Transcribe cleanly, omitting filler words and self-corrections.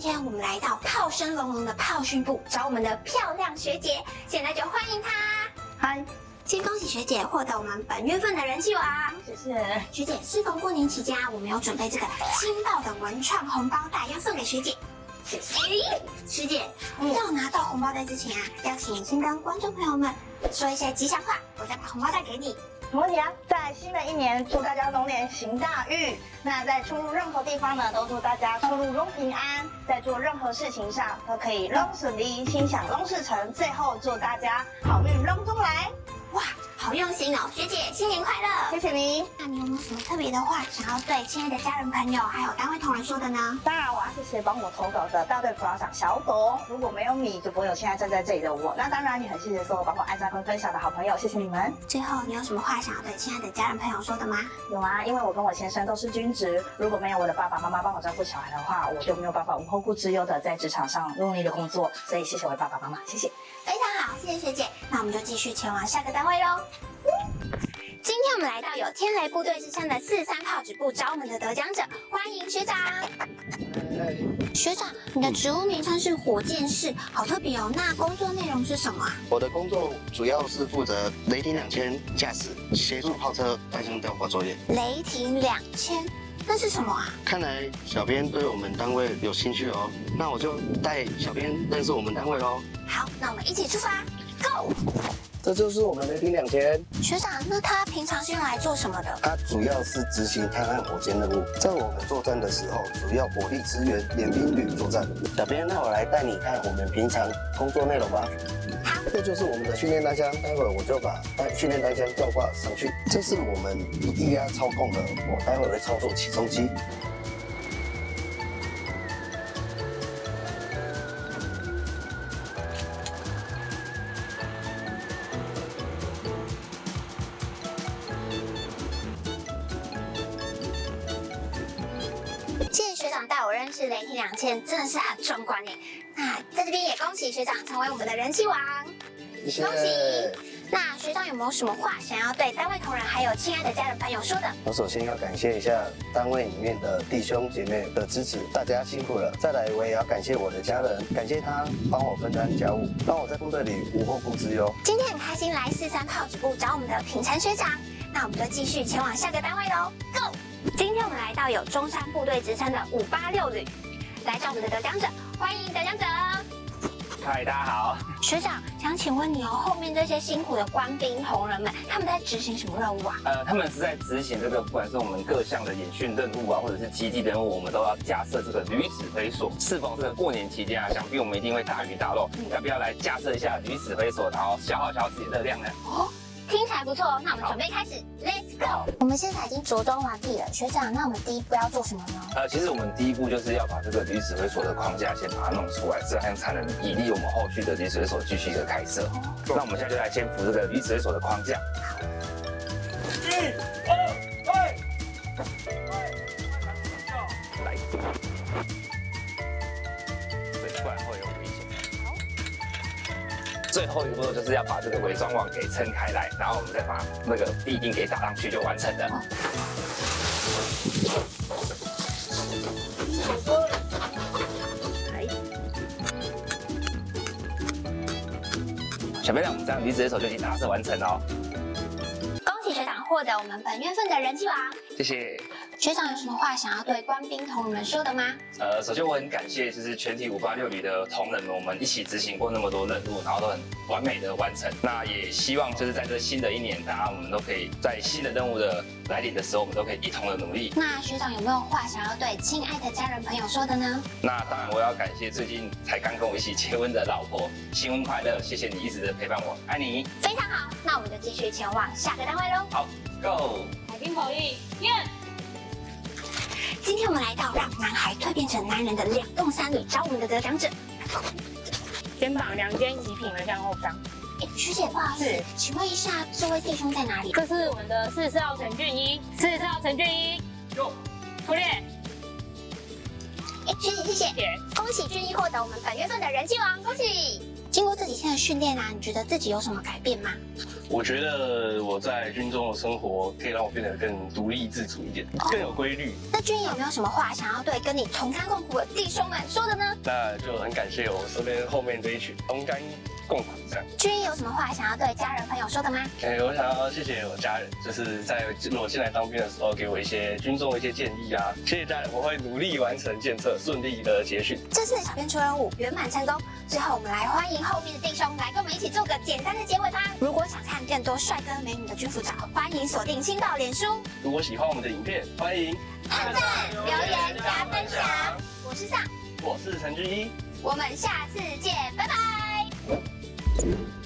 天我们来到炮声隆隆的炮训部，找我们的漂亮学姐，现在就欢迎她。 嗨， 先恭喜学姐获得我们本月份的人气王， 谢谢。 学姐，适逢过年期间，我们有准备这个新爆的文创红包袋要送给学姐。谢谢。学姐，在我拿到红包袋之前啊，要请你先跟观众朋友们说一些吉祥话，我再把红包袋给你。 没问题啊！在新的一年，祝大家龙年行大运。那在出入任何地方呢，都祝大家出入龙平安。在做任何事情上，都可以龙顺利，心想龙事成。最后祝大家好运龙中来！ 哇，好用心哦，学姐新年快乐！ 谢谢你。 那你有没有什么特别的话想要对亲爱的家人朋友还有单位同仁说的呢？ 当然，我要谢谢帮我投稿的大队辅导长小董，如果没有你，就不会有现在站在这里的我。那当然，也很谢谢所有帮我按赞和分享的好朋友，谢谢你们。 最后，你有什么话想要对亲爱的家人朋友说的吗？ 有啊，因为我跟我先生都是军职，如果没有我的爸爸妈妈帮我照顾小孩的话，我就没有办法无后顾之忧的在职场上用力的工作。所以谢谢我的爸爸妈妈，谢谢。 非常好，谢谢学姐。那我们就继续前往下个单位喽。今天我们来到有天雷部队之称的43炮指部找我们的得奖者，欢迎学长。学长，你的职务名称是火箭士，好特别哦。那工作内容是什么啊？ 我的工作主要是负责雷霆2000驾驶，协助炮车完成调化作业。 雷霆2000，那是什么啊？ 看来小编对我们单位有兴趣哦，那我就带小编认识我们单位喽。 好，那我们一起出发 ，Go！ 这就是我们雷霆2000。 学长，那他平常是用来做什么的？ 它主要是执行探案火箭任务，在我们作战的时候，主要火力支援联兵旅作战。小编，那我来带你看我们平常工作内容吧。 好， 这就是我们的训练单箱，待会儿我就把训练单箱吊挂上去。这是我们液压操控的，我待会儿会操作起重机。 谢谢学长带我认识雷霆2000，真的是很壮观耶。那在这边也恭喜学长成为我们的人气王， 谢谢。 恭喜！那学长有没有什么话想要对单位同仁还有亲爱的家人朋友说的？ 我首先要感谢一下单位里面的弟兄姐妹的支持，大家辛苦了。再来，我也要感谢我的家人，感谢他帮我分担家务，让我在部队里无后顾之忧。 今天很开心来43炮指部找我们的品成学长，那我们就继续前往下个单位喽 ，Go！今天我们来到有中山部队之称的586旅，来找我们的得奖者，欢迎得奖者。 嗨，大家好。 学长，想请问你哦，后面这些辛苦的官兵同仁们，他们在执行什么任务啊？ 他们是在执行这个，不管是我们各项的演训任务啊，或者是基地任务，我们都要架设这个旅指挥所。适逢这个过年期间啊，想必我们一定会大鱼大肉，要不要来架设一下旅指挥所，然后消耗自己的热量呢？ 哦，听起来不错哦，那我们准备开始 ，Let's go！我们现在已经着装完毕了，学长，那我们第一步要做什么呢？ 其实我们第一步就是要把这个旅指挥所的框架先把它弄出来，这样才能以利我们后续的旅指挥所继续的开设。那我们现在就来先扶这个旅指挥所的框架。1、2、3，来，对，不然会有危险。最后一个步骤就是要把这个伪装网给撑开来，然后我们再把那个地钉给打上去，就完成了。小编，我们这样离职的时候就已经打设完成了哦。 恭喜学长获得我们本月份的人气王。 谢谢。 学长有什么话想要对官兵同仁们说的吗？ 首先我很感谢就是全体586旅的同仁们，我们一起执行过那么多任务，然后都很完美的完成。那也希望就是在这新的一年，大家我们都可以在新的任务的来临的时候，我们都可以一同的努力。 那学长有没有话想要对亲爱的家人朋友说的呢？ 那当然我要感谢最近才刚跟我一起结婚的老婆，新婚快乐！谢谢你一直的陪伴我，爱你。 非常好，那我们就继续前往下个单位喽。 好 ，Go！ 海滨口译，念。 今天我们来到让男孩蜕变成男人的2栋3旅，找我们的得奖者。 肩膀2间移平的向后张。 学姐不好意思，请问一下这位弟兄在哪里？ 这是我们的44号陈俊一，44号陈俊一， 有， 出列。 学姐谢谢，恭喜俊一获得我们本月份的人气王，恭喜！经过这几天的训练啊，你觉得自己有什么改变吗？ 我觉得我在军中的生活可以让我变得更独立自主一点，更有规律。 那俊一有没有什么话想要对跟你同甘共苦的弟兄们说的呢？ 那就很感谢我身边后面这一群同甘共苦这样。 君有什么话想要对家人朋友说的吗？ 我想要谢谢我家人，就是在我进来当兵的时候给我一些军中的一些建议啊。谢谢家人，我会努力完成检测，顺利的结训。 这次的小编出任务圆满成功。最后我们来欢迎后面的弟兄来跟我们一起做个简单的结尾吧。如果想看更多帅哥美女的军服照，欢迎锁定青岛脸书。 如果喜欢我们的影片，欢迎按赞、留言、加分享。我是尚， 我是陈俊一， 我们下次见，拜拜。